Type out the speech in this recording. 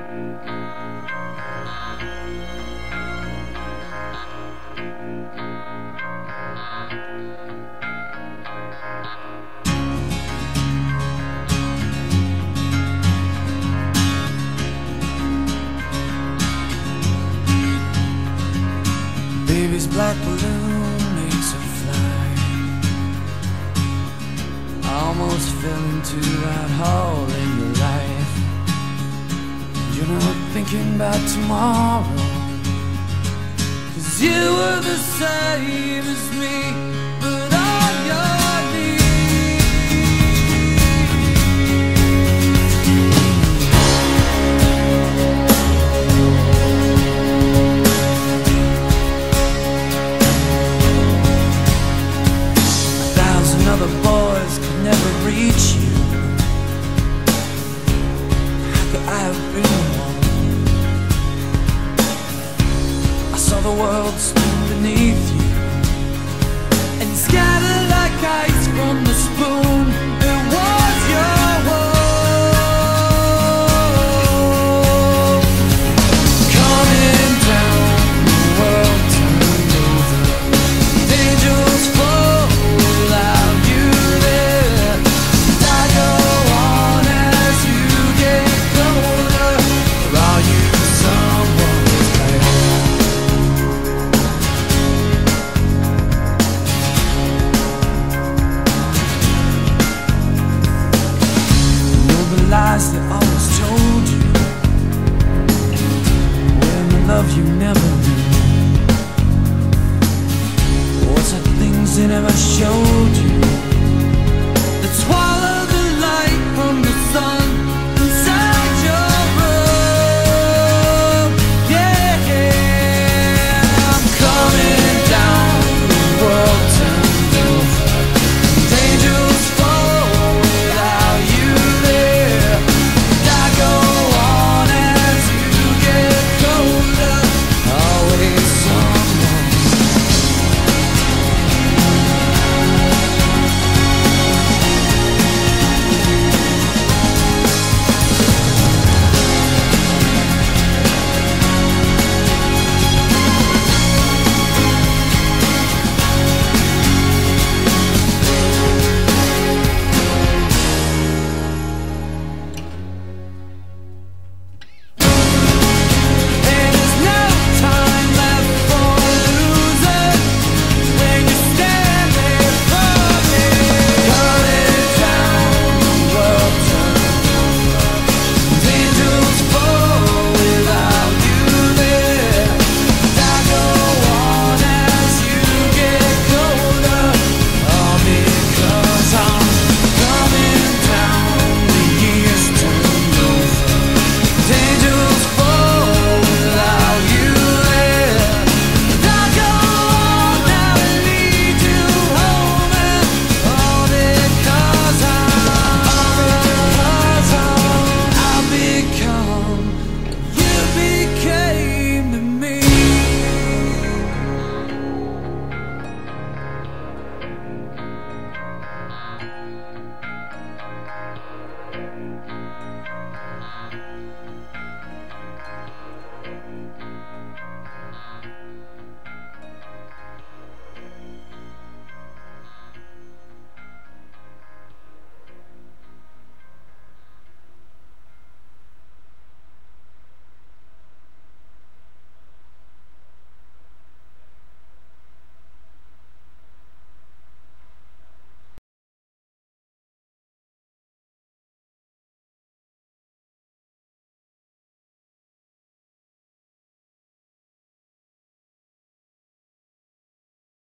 Baby's black balloon makes her fly. I almost fell into that hole in your life. You're not thinking about tomorrow, 'cause you were the same as me, but on your knees. 1,000 other boys could never reach you. How could I have been one? I saw the world spin beneath you and scatter like ice from the spoon. It was your world. Coming down, the world turned over. Angels fall without you there. And I go on as you get colder. Or are you someone's player? The lies that always told you, when the love you never knew, was it things they never showed